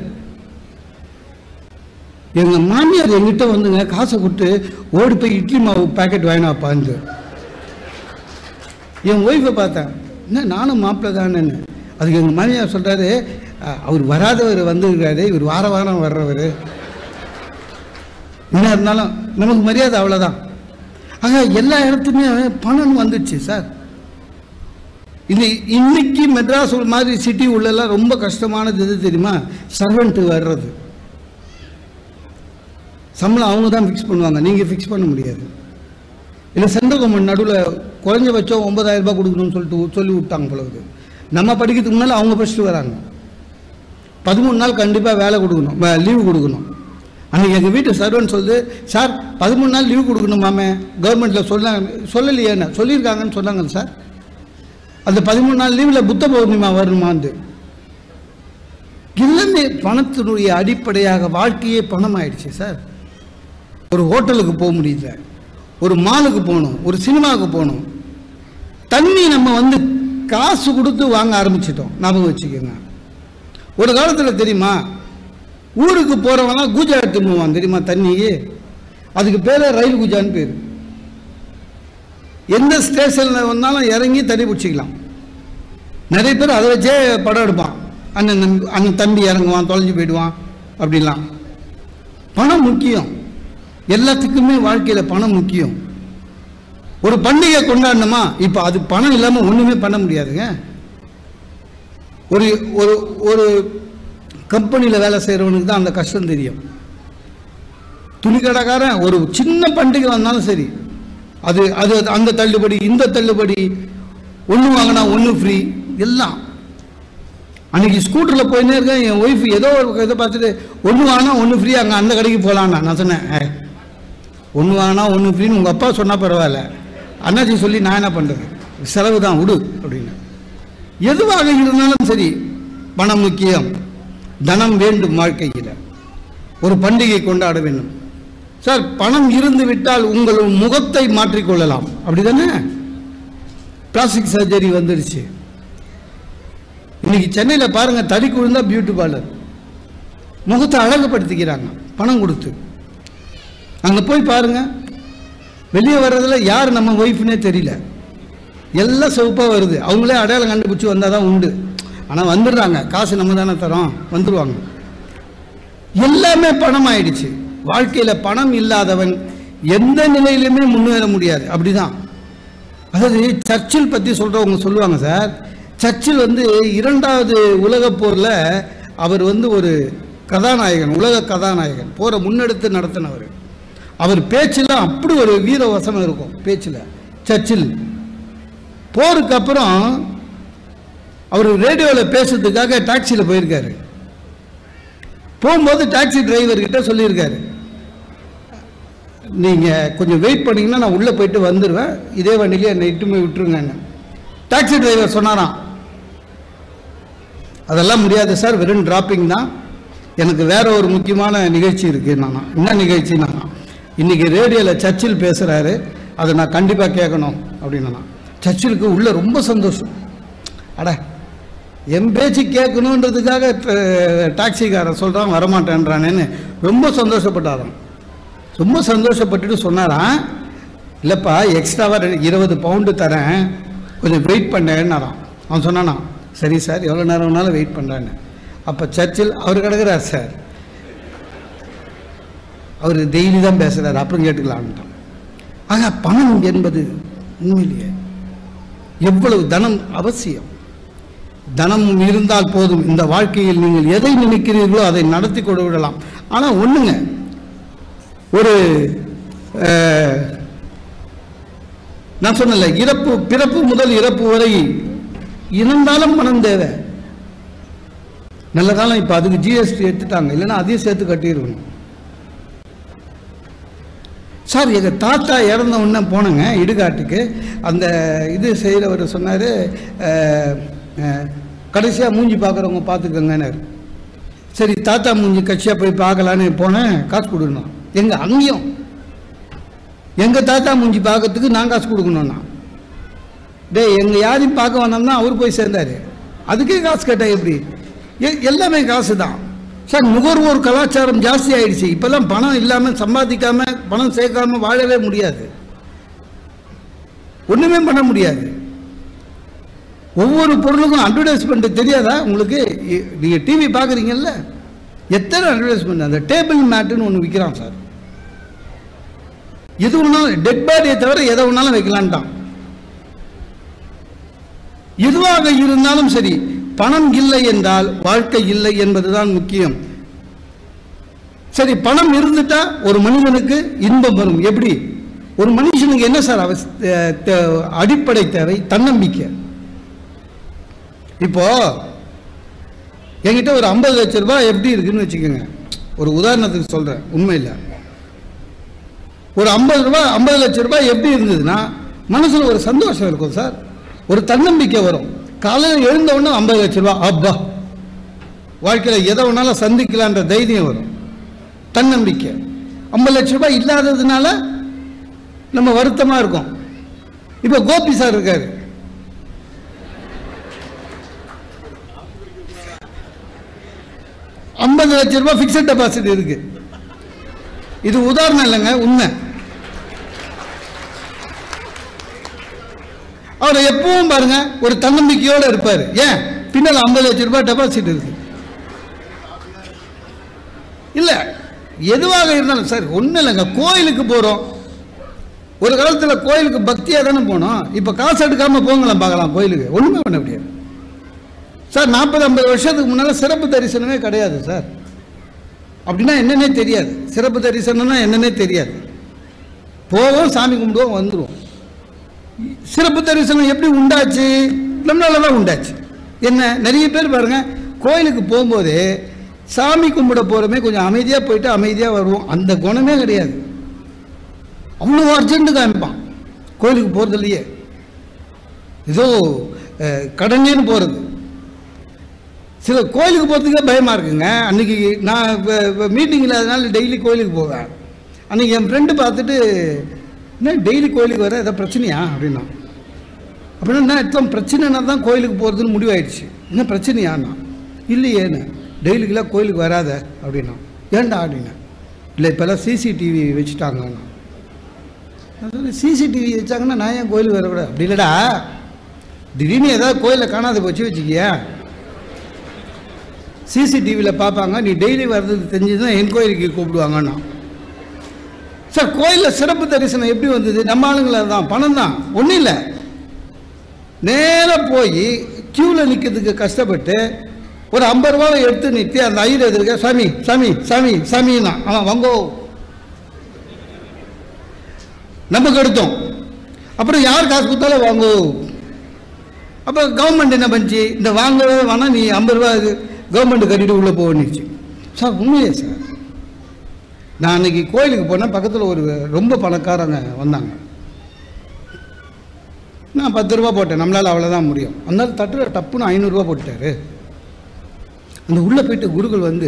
எங்கள் மாமியார் எங்கிட்ட வந்துங்க காசை கொடுத்து ஓடி போய் இட்லி மாவு பேக்கெட் வாங்கினாப்பான்னு. என் ஒய்ஃபை பார்த்தேன், என்ன நானும் மாப்பிள்ளை தானேன்னு. அதுக்கு எங்கள் மாமியார் சொல்கிறாரு, அவர் வராதவர் வந்திருக்காரு, இவர் வார வாரம் வர்றவர். என்ன இருந்தாலும் நமக்கு மரியாதை அவ்வளோதான். ஆக எல்லா இடத்துலையுமே பணம் வந்துடுச்சு சார். இது இன்னைக்கு மெட்ராஸ் மாதிரி சிட்டி உள்ளெல்லாம் ரொம்ப கஷ்டமானது எது தெரியுமா? சர்வெண்ட்டு வர்றது. சம்பளம் அவங்க தான் ஃபிக்ஸ் பண்ணுவாங்க, நீங்கள் ஃபிக்ஸ் பண்ண முடியாது. இல்லை சென்ட்ரல் கவர்மெண்ட் நடுவில் குறைஞ்சபட்சம் ஒன்பதாயிரம் ரூபாய் கொடுக்கணும்னு சொல்லிட்டு சொல்லி விட்டாங்க பொழுது. நம்ம படிக்கிறதுக்கு முன்னால் அவங்க ஃபஸ்ட்டு வராங்க. பதிமூணு நாள் கண்டிப்பாக வேலை கொடுக்கணும், லீவு கொடுக்கணும். அன்றைக்கி எங்கள் வீட்டு சர்வன்ட் சொல்லுது, சார் பதிமூணு நாள் லீவு கொடுக்கணும் மாமே, கவர்மெண்ட்டில் சொல்ல சொல்லலையேன்னு சொல்லியிருக்காங்கன்னு சொன்னாங்க சார். அந்த பதிமூணு நாள் லீவில் புத்த பௌர்ணிமா வரணுமான்னு. எல்லாமே பணத்தினுடைய அடிப்படையாக வாழ்க்கையே பணம் ஆயிடுச்சு சார். ஒரு ஹோட்டலுக்கு போக முடியல, ஒரு மாலுக்கு போகணும், ஒரு சினிமாவுக்கு போகணும். தண்ணி நம்ம வந்து காசு கொடுத்து வாங்க ஆரம்பிச்சிட்டோம், ஞாபகம் வச்சுக்கோங்க. ஒரு காலத்தில் தெரியுமா, ஊருக்கு போகிறவங்களாம் கூஜா எடுத்து போவான் தெரியுமா தண்ணியே. அதுக்கு பேர் ரயில் கூஜான்னு பேர். எந்த ஸ்டேஷனில் வந்தாலும் இறங்கி தண்ணி பிடிச்சிக்கலாம். நிறைய பேர் அதை வச்சே படம் எடுப்பான். அண்ணன் அண்ணன் தம்பி இறங்குவான், தொலைஞ்சு போயிடுவான் அப்படிலாம். பணம் முக்கியம், எல்லாத்துக்குமே வாழ்க்கையில் பணம் முக்கியம். ஒரு பண்டிகை கொண்டாடணுமா, இப்போ அது பணம் இல்லாமல் ஒன்றுமே பண்ண முடியாதுங்க. ஒரு ஒரு ஒரு கம்பெனியில் வேலை செய்கிறவனுக்கு தான் அந்த கஷ்டம் தெரியும். துணிக்கடைக்காரன் ஒரு சின்ன பண்டிகை வந்தாலும் சரி, அது அது அந்த தள்ளுபடி இந்த தள்ளுபடி, ஒன்று வாங்கினா ஒன்று ஃப்ரீ எல்லாம். அன்றைக்கி ஸ்கூட்டரில் போயின்னே இருக்கேன், என் ஒய்ஃப் ஏதோ ஒரு இதை பார்த்துட்டு ஒன்று வாங்கினா ஒன்று ஃப்ரீ, அங்கே அந்த கடைக்கு போகலான்னா. நான் சொன்னேன், ஒன்று வாங்கினா ஒன்று ஃப்ரீன்னு உங்கள் அப்பா சொன்னால் பரவாயில்ல, அண்ணாச்சி சொல்லி நான் என்ன பண்ணுறது, செலவு தான் விடு அப்படின்னு. எதுவாக இருந்தாலும் சரி பணம் முக்கியம், தனம் வேண்டும் வாழ்க்கையில். ஒரு பண்டிகை கொண்டாட வேண்டும் சார். பணம் இருந்து விட்டால் உங்கள் முகத்தை மாற்றிக்கொள்ளலாம், அப்படி தானே? பிளாஸ்டிக் சர்ஜரி வந்துடுச்சு. இன்னைக்கு சென்னையில் பாருங்கள், தடிக்கு விழுந்தா பியூட்டி பார்லர், முகத்தை அழகுபடுத்திக்கிறாங்க பணம் கொடுத்து. அங்கே போய் பாருங்கள், வெளியே வர்றதுல யார் நம்ம ஒய்ஃப்னே தெரியல, எல்லாம் சிவப்பாக வருது. அவங்களே அடையாளம் கண்டுபிடிச்சி வந்தால் தான் உண்டு. ஆனால் வந்துடுறாங்க, காசு நம்ம தானே தரோம், வந்துடுவாங்க. எல்லாமே பணம் ஆயிடுச்சு. வாழ்க்கையில் பணம் இல்லாதவன் எந்த நிலையிலுமே முன்னேற முடியாது, அப்படிதான். அதாவது சர்ச்சில் பற்றி சொல்கிறவங்க சொல்லுவாங்க சார், சர்ச்சில் வந்து இரண்டாவது உலகப் போரில் அவர் வந்து ஒரு கதாநாயகன், உலக கதாநாயகன், போரை முன்னெடுத்து நடத்தினவர். அவர் பேச்சில் அப்படி ஒரு வீர வசனம் இருக்கும் பேச்சில். சர்ச்சில் போருக்கு அப்புறம் அவர் ரேடியோவில் பேசுறதுக்காக டாக்ஸியில் போயிருக்காரு. போகும்போது டாக்ஸி டிரைவர்கிட்ட சொல்லியிருக்காரு, நீங்கள் கொஞ்சம் வெயிட் பண்ணிங்கன்னா நான் உள்ளே போயிட்டு வந்துடுவேன், இதே வண்டியிலே என்னை இட்டு போய் விட்டுருங்கன்னு. டாக்ஸி டிரைவர் சொன்னாராம், அதெல்லாம் முடியாது சார், வெறும் டிராப்பிங் தான், எனக்கு வேற ஒரு முக்கியமான நிகழ்ச்சி இருக்குது. நானா என்ன நிகழ்ச்சினா, இன்றைக்கி ரேடியோவில் சர்ச்சில் பேசுகிறாரு, அதை நான் கண்டிப்பாக கேட்கணும் அப்படின்னா. சர்ச்சிலுக்கு உள்ள ரொம்ப சந்தோஷம். அட என் பேச்சு கேட்கணுன்றதுக்காக டாக்ஸிக்காரன் சொல்கிறான் வரமாட்டேன்றானேன்னு ரொம்ப சந்தோஷப்பட்டாராம். ரொம்ப சந்தோஷப்பட்டுட்டு சொன்னாராம், இல்லைப்பா எக்ஸ்ட்ராவாக இருபது பவுண்டு தரேன், கொஞ்சம் வெயிட் பண்ணேன்னாராம். அவன் சொன்னானா, சரி சார் எவ்வளோ நேரம் வேணாலும் வெயிட் பண்ணுறான்னு. அப்போ சர்ச்சில் அவர் கிடக்கிறார் சார், அவர் டெய்லி தான் பேசுகிறார், அப்புறம் கேட்டுக்கலான்ட்டான். ஆக பணம் என்பது உண்மையிலேயே எவ்வளவு தனம் அவசியம். தனம் இருந்தால் போதும், இந்த வாழ்க்கையில் நீங்கள் எதை நினைக்கிறீர்களோ அதை நடத்தி கொண்டு விடலாம். ஆனால் ஒன்றுங்க, ஒரு நான் சொன்னல, இறப்பு பிறப்பு முதல் இறப்பு வரை இருந்தாலும் பணம் தேவை. நல்ல காலம் இப்போ அதுக்கு ஜிஎஸ்டி எடுத்துட்டாங்க, இல்லைன்னா அதையும் சேர்த்து கட்டிடுவோம் சார். எங்கள் தாத்தா இறந்த உடனே போனேங்க இடுகாட்டுக்கு. அந்த இது செய்கிறவர் சொன்னார், கடைசியாக மூஞ்சி பார்க்குறவங்க பார்த்துக்கங்கன்னாரு. சரி தாத்தா மூஞ்சி கட்சியாக போய் பார்க்கலான்னு போனேன், காசு கொடுக்கணும். எங்கள் அங்கேயும் எங்கள் தாத்தா மூஞ்சி பார்க்கறதுக்கு நான் காசு கொடுக்கணும்னா, டே எங்கள் யாரையும் பார்க்க வந்தோம்னா அவர் போய் சேர்ந்தார். அதுக்கே காசு கேட்டால் எப்படி? எல்லாமே காசு தான் சார். நுகர்வோர் கலாச்சாரம் ஜாஸ்தி ஆயிடுச்சு. இப்போல்லாம் பணம் இல்லாமல் சம்பாதிக்காம பணம் சேர்க்காம வாழவே முடியாது, ஒன்றுமே பண்ண முடியாது. ஒவ்வொரு பொருளுக்கும் அட்வர்டைஸ்மெண்ட் தெரியாதா உங்களுக்கு? நீங்கள் டிவி பார்க்குறீங்கல்ல, எத்தனை அட்வர்டைஸ்மெண்ட். அந்த டேபிள் மேட்டுன்னு ஒன்று விற்கிறான் சார். எது ஒன்றாலும் டெட் பாடியை தவிர எதை ஒன்றாலும் வைக்கலான்ட்டான். எதுவாக இருந்தாலும் சரி, பணம் இல்லை என்றால் வாழ்க்கை இல்லை என்பதுதான் முக்கியம். சரி, பணம் இருந்துட்டா ஒரு மனிதனுக்கு இன்பம் வரும். எப்படி? ஒரு மனுஷனுக்கு என்ன சார் அடிப்படை தேவை? தன்னம்பிக்கை. இப்போ என்கிட்ட ஒரு ஐம்பது லட்சம் ரூபாய் எப்படி இருக்குன்னு வச்சுக்கோங்க, ஒரு உதாரணத்துக்கு சொல்றேன், உண்மை இல்லை. ஒரு ஐம்பது ரூபாய் ஐம்பது லட்சம் ரூபாய் எப்படி இருந்ததுன்னா மனசுல ஒரு சந்தோஷம் இருக்கும் சார், ஒரு தன்னம்பிக்கை வரும். காலையில் எழுந்த உடனே ஐம்பது லட்சம் ரூபாய், அப்பா வாழ்க்கையில் எதை வேணாலும் சந்திக்கலான்ற தைரியம் வரும், தன்னம்பிக்கை. ஐம்பது லட்சம் ரூபாய் இல்லாததுனால நம்ம வருத்தமா இருக்கோம். இப்ப கோபி சார் இருக்காரு, ஐம்பது லட்சம் ரூபாய் பிக்சட் டெபாசிட் இருக்கு. இது உதாரணம் இல்லைங்க, உண்மை. அவர் எப்பவும் பாருங்க ஒரு தன்னம்பிக்கையோடு இருப்பார். ஏன்? பின்னால் ஐம்பது லட்சம் ரூபாய் டெபாசிட் இருக்கு. இல்ல எதுவாக இருந்தாலும் சார் ஒன்றும் இல்லைங்க. கோயிலுக்கு போறோம், ஒரு காலத்தில் கோயிலுக்கு பக்தியா தானே போனோம். இப்ப காசு எடுக்காம போங்களாம் பார்க்கலாம் கோயிலுக்கு, ஒண்ணுமே பண்ண முடியாது சார். நாற்பது ஐம்பது வருஷத்துக்கு முன்னால சிறப்பு தரிசனமே கிடையாது சார். அப்படின்னா என்னன்னே தெரியாது, சிறப்பு தரிசனம்னா என்னன்னே தெரியாது. போவோம், சாமி கும்பிடுவோம், வந்துடுவோம். சிறப்பு தரிசனம் எப்படி உண்டாச்சு? நம்மளால தான் உண்டாச்சு. என்ன, நிறைய பேர் பாருங்க கோயிலுக்கு போகும்போது சாமி கும்பிட போறோமே கொஞ்சம் அமைதியா போயிட்டு அமைதியா வருவோம், அந்த குணமே கிடையாது. அவ்வளோ அர்ஜென்ட் காமிப்பான் கோயிலுக்கு போறதுலையே, ஏதோ கடனேன்னு போறது. சில கோயிலுக்கு போகிறதுக்கே பயமா இருக்குங்க. அன்னைக்கு நான் மீட்டிங்கில் அதனால டெய்லி கோயிலுக்கு போவேன். அன்னைக்கு என் ஃப்ரெண்டு பார்த்துட்டு, என்ன டெய்லி கோயிலுக்கு வர ஏதாவது பிரச்சனையா அப்படின்னா, அப்படின்னா என்ன அர்த்தம்? பிரச்சனைனா தான் கோயிலுக்கு போகிறதுன்னு முடிவாயிடுச்சு. என்ன பிரச்சனையாண்ணா? இல்லையேன்னு, டெய்லிக்கெல்லாம் கோயிலுக்கு வராத அப்படின்னா. ஏன்டா அப்படின்னா, இல்லை இப்போல்லாம் சிசிடிவி வச்சுட்டாங்கண்ணா. சிசிடிவி வச்சாங்கன்னா நான் ஏன் கோயிலுக்கு வரக்கூடாது? அப்படி இல்லைடா, திடீர்னு ஏதாவது கோயிலில் காணாத போச்சு வச்சுக்கியா, சிசிடிவியில் பார்ப்பாங்க, நீ டெய்லி வர்றது தெரிஞ்சுதான் என் கோயிலுக்கு கூப்பிடுவாங்கண்ணா. சார் கோயிலில் சிறப்பு தரிசனம் எப்படி வந்தது? நம்ம ஆளுங்கள தான், பணம் தான், ஒன்றும் இல்லை. நேராக போய் கியூவில் நிற்கிறதுக்கு கஷ்டப்பட்டு ஒரு ஐம்பது ரூபாவை எடுத்து நிறுத்தி அந்த ஐயர் எதிர்க்க சாமி சாமி சாமி சாமின்னா அவன் வாங்கோ நமக்கு எடுத்தோம். அப்புறம் யார் காசு கொடுத்தாலும் வாங்கோ. அப்போ கவர்மெண்ட் என்ன பண்ணிச்சு? இந்த வாங்கவே வேணாம், நீ ஐம்பது ரூபா கவர்மெண்ட் கட்டிட்டு உள்ளே போகணுச்சு சார். உண்மையே சார், நான் அன்னைக்கு கோயிலுக்கு போனேன், பக்கத்தில் ஒரு ரொம்ப பணக்காரங்க வந்தாங்க. நான் பத்து ரூபா போட்டேன், நம்மளால் அவ்வளோதான் முடியும். அதனால தட்டுற டப்புன்னு ஐநூறுரூவா போட்டுட்டாரு. அந்த உள்ளே போயிட்டு குருக்கள் வந்து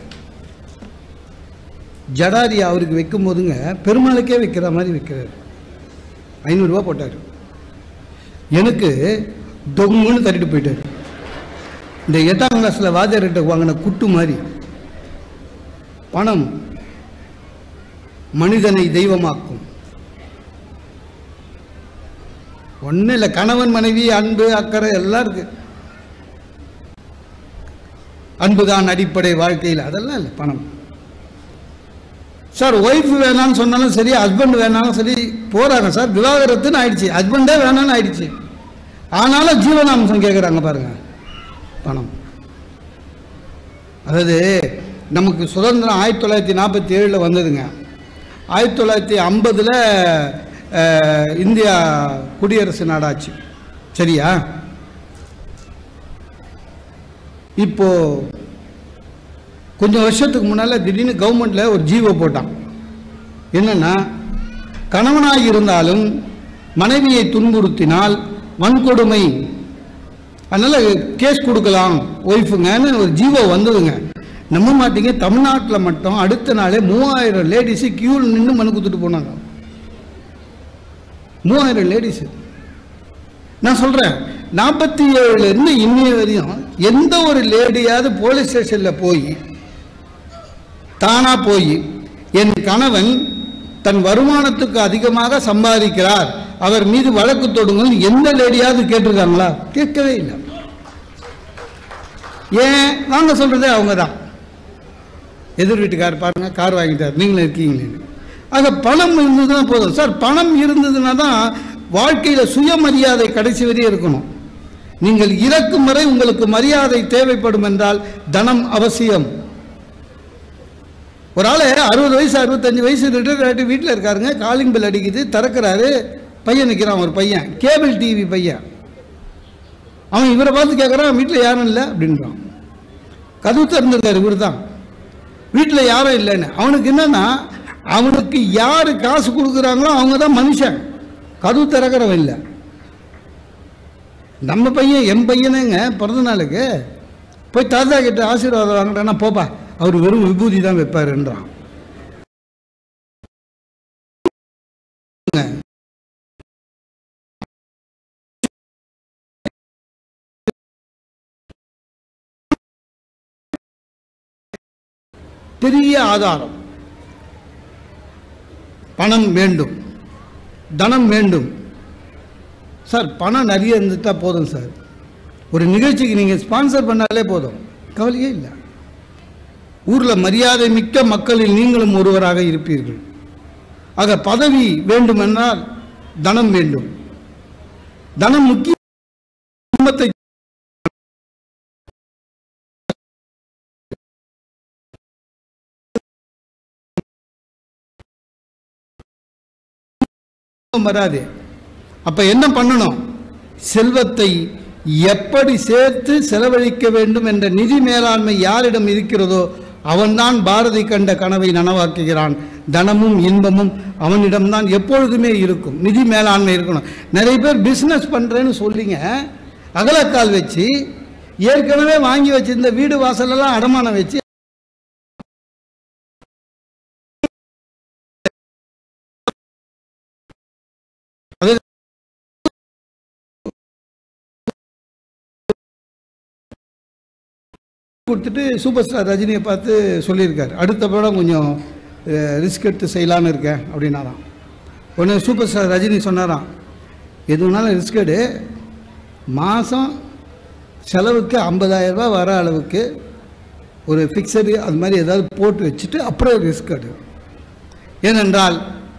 ஜடாரி அவருக்கு வைக்கும் போதுங்க பெருமாளுக்கே வைக்கிற மாதிரி வைக்கிறாரு. ஐநூறுரூவா போட்டார். எனக்கு தொங்குன்னு தட்டிட்டு போயிட்டார். இந்த எட்டாம் கிளாஸில் வாத்தியார்கிட்ட வாங்கின குட்டு மாதிரி. பணம் மனிதனை தெய்வமாக்கும். ஒன்றும் இல்லை, கணவன் மனைவி அன்பு அக்கறை எல்லாம் இருக்கு. அன்புதான் அடிப்படை வாழ்க்கையில், அதெல்லாம் இல்லை பணம். சார் ஒய்ஃப் வேணான்னு சொன்னாலும் சரி, ஹஸ்பண்ட் வேணாலும் சரி போறாங்க சார். விவாகரத்துன்னு ஆயிடுச்சு, ஹஸ்பண்டே வேணான்னு ஆயிடுச்சு. ஆனாலும் ஜீவனாம்சம் கேட்குறாங்க பாருங்க, பணம். அதாவது நமக்கு சுதந்திரம் ஆயிரத்தி தொள்ளாயிரத்தி நாற்பத்தி ஏழில் வந்ததுங்க. ஆயிரத்தி தொள்ளாயிரத்தி ஐம்பதில் இந்தியா குடியரசு நாடாச்சு, சரியா? இப்போ கொஞ்சம் வருஷத்துக்கு முன்னால் திடீர்னு கவர்மெண்ட்டில் ஒரு ஜீவோ போட்டான். என்னன்னா, கணவனாக இருந்தாலும் மனைவியை துன்புறுத்தினால் வன்கொடுமை, அதனால் கேஸ் கொடுக்கலாம் ஒய்ஃபுங்கன்னு ஒரு ஜீவோ வந்ததுங்க. நம்ப மாட்டீங்க, தமிழ்நாட்டில் மட்டும் அடுத்த நாளே மூவாயிரம் லேடிஸு கியூவில் நின்று மனு கொடுத்துட்டு போனாங்க. மூவாயிரம் லேடிஸு. நான் சொல்கிறேன், நாற்பத்தி ஏழுல இருந்து இன்னைய வரையும் எந்த ஒரு லேடியாவது போலீஸ் ஸ்டேஷன்ல போய் தானா போய் என் கணவன் தன் வருமானத்துக்கு அதிகமாக சம்பாதிக்கிறார், அவர் மீது வழக்கு தொடுங்கள் எந்த லேடியாவது கேட்டிருக்காங்களா? கேட்கவே இல்லை. ஏன் வாங்க சொல்றதே அவங்க தான். எதிர் வீட்டுக்கார் பாருங்க கார் வாங்கிட்டார், நீங்களும் இருக்கீங்களே. ஆக பணம் இருந்ததுன்னா போதும் சார். பணம் இருந்ததுன்னா தான் வாழ்க்கையில சுயமரியாதை கடைசி வரையும் இருக்கணும். நீங்கள் இறக்கும் வரை உங்களுக்கு மரியாதை தேவைப்படும் என்றால் தனம் அவசியம். ஒரு ஆள் அறுபது வயசு அறுபத்தஞ்சு வயசு ரிட்டையர் ஆகிட்டு வீட்டில் இருக்காருங்க, காலிங் பெல் அடிக்குது, திறக்கிறாரு, பையன் நிற்கிறான், ஒரு பையன் கேபிள் டிவி பையன். அவன் இவரை பார்த்து கேட்குறான், வீட்டில் யாரும் இல்லை அப்படின்றான். கதவு திறந்துருக்காரு, இவர் தான் வீட்டில் யாரும் இல்லைன்னு. அவனுக்கு என்னன்னா, அவனுக்கு யார் காசு கொடுக்குறாங்களோ அவங்க தான் மனுஷன், கதவு திறக்கிறவன் இல்லை. நம்ம பையன் என் பையனுங்க பிறந்த நாளுக்கு போய் தாத்தா கிட்ட ஆசீர்வாதம் வாங்கிட்டான்னா போப்பா, அவர் வெறும் விபூதி தான் வைப்பாருன்றான். பெரிய ஆதாரம். பணம் வேண்டும், தனம் வேண்டும் சார். பணம் நிறைய இருந்துட்டா போதும் சார். ஒரு நிகழ்ச்சிக்கு நீங்கள் ஸ்பான்சர் பண்ணாலே போதும், கவலையே இல்லை. ஊரில் மரியாதை மிக்க மக்களில் நீங்களும் ஒருவராக இருப்பீர்கள். ஆக பதவி வேண்டும் என்றால் தனம் வேண்டும். தனம் முக்கிய குடும்பத்தை வராது. அப்ப என்ன பண்ணணும்? செல்வத்தை எப்படி சேர்த்து செலவழிக்க வேண்டும் என்ற நிதி மேலாண்மை யாரிடம் இருக்கிறதோ அவன்தான் பாரதி கண்ட கனவை நனவாக்குகிறான். தனமும் இன்பமும் அவனிடம்தான் எப்பொழுதுமே இருக்கும். நிதி மேலாண்மை இருக்கணும். நிறைய பேர் பிஸ்னஸ் பண்றேன்னு சொல்லிங்க அகலக்கால் வச்சு ஏற்கனவே வாங்கி வச்சிருந்த வீடு வாசலெல்லாம் அடமானம் வச்சு கொடுத்துட்டு சூப்பர் ஸ்டார் ரஜினியை பார்த்து சொல்லியிருக்காரு, அடுத்த படம் கொஞ்சம் ரிஸ்க் எடுத்து செய்யலான்னு இருக்கேன் அப்படின்னாராம். ஒன்று சூப்பர் ஸ்டார் ரஜினி சொன்னாராம், எதுனாலும் ரிஸ்க் எடு, மாதம் செலவுக்கு ஐம்பதாயிரம் ரூபாய் வர அளவுக்கு ஒரு ஃபிக்ஸடு அது மாதிரி ஏதாவது போட்டு வச்சுட்டு அப்புறம் ரிஸ்க் எடு. ஏனென்றால்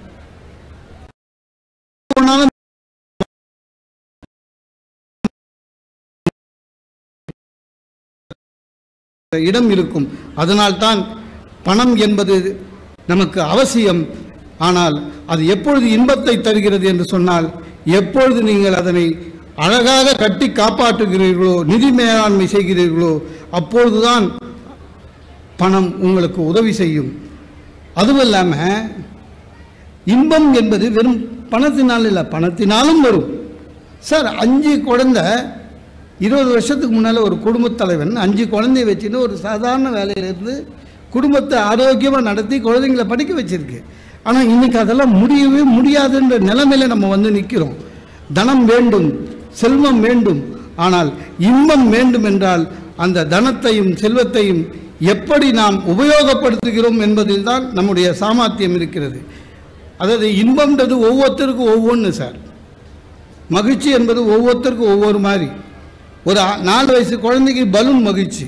இடம் இருக்கும். அதனால்தான் பணம் என்பது நமக்கு அவசியம். ஆனால் அது எப்பொழுது இன்பத்தை தருகிறது என்று சொன்னால், எப்பொழுது நீங்கள் அதனை அழகாக கட்டி காப்பாற்றுகிறீர்களோ, நிதி மேலாண்மை செய்கிறீர்களோ, அப்பொழுதுதான் பணம் உங்களுக்கு உதவி செய்யும். அதுவும் இல்லாமல் இன்பம் என்பது வெறும் பணத்தினால் இல்லை, பணத்தினாலும் வரும் சார். அஞ்சு குழந்தை இருபது வருஷத்துக்கு முன்னால் ஒரு குடும்பத் தலைவன் அஞ்சு குழந்தைய வச்சுன்னு ஒரு சாதாரண வேலையிலேருந்து குடும்பத்தை ஆரோக்கியமாக நடத்தி குழந்தைங்களை படிக்க வச்சிருக்கு. ஆனால் இன்னைக்கு அதெல்லாம் முடியவே முடியாதுன்ற நிலைமையில நம்ம வந்து நிற்கிறோம். தனம் வேண்டும், செல்வம் வேண்டும், ஆனால் இன்பம் வேண்டும் என்றால் அந்த தனத்தையும் செல்வத்தையும் எப்படி நாம் உபயோகப்படுத்துகிறோம் என்பதில் தான் நம்முடைய சாமர்த்தியம் இருக்கிறது. அதாவது இன்பம்ன்றது ஒவ்வொருத்தருக்கும் ஒவ்வொன்று சார். மகிழ்ச்சி என்பது ஒவ்வொருத்தருக்கும் ஒவ்வொரு மாதிரி. ஒரு நாலு வயசு குழந்தைக்கு பலூன் மகிழ்ச்சி,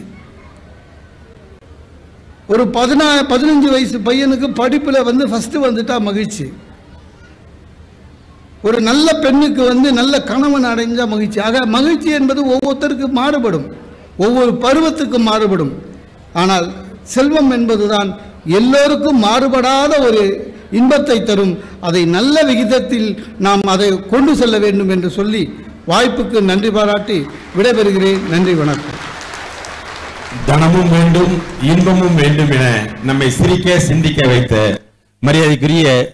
ஒரு பதினா பதினஞ்சு வயசு பையனுக்கு படிப்பில் வந்து ஃபர்ஸ்ட் வந்துட்டா மகிழ்ச்சி, ஒரு நல்ல பெண்ணுக்கு வந்து நல்ல கணவன் அடைஞ்சா மகிழ்ச்சி. ஆக மகிழ்ச்சி என்பது ஒவ்வொருத்தருக்கும் மாறுபடும், ஒவ்வொரு பருவத்துக்கும் மாறுபடும். ஆனால் செல்வம் என்பதுதான் எல்லோருக்கும் மாறுபடாத ஒரு இன்பத்தை தரும். அதை நல்ல விகிதத்தில் நாம் அதை கொண்டு செல்ல வேண்டும் என்று சொல்லி வாய்ப்புக்கு நன்றி பாராட்டி விடைபெறுகிறேன். நன்றி, வணக்கம். தனமும் வேண்டும், இன்பமும் வேண்டும் என நம்மை சிரிக்க சிந்திக்க வைத்த மரியாதைக்குரிய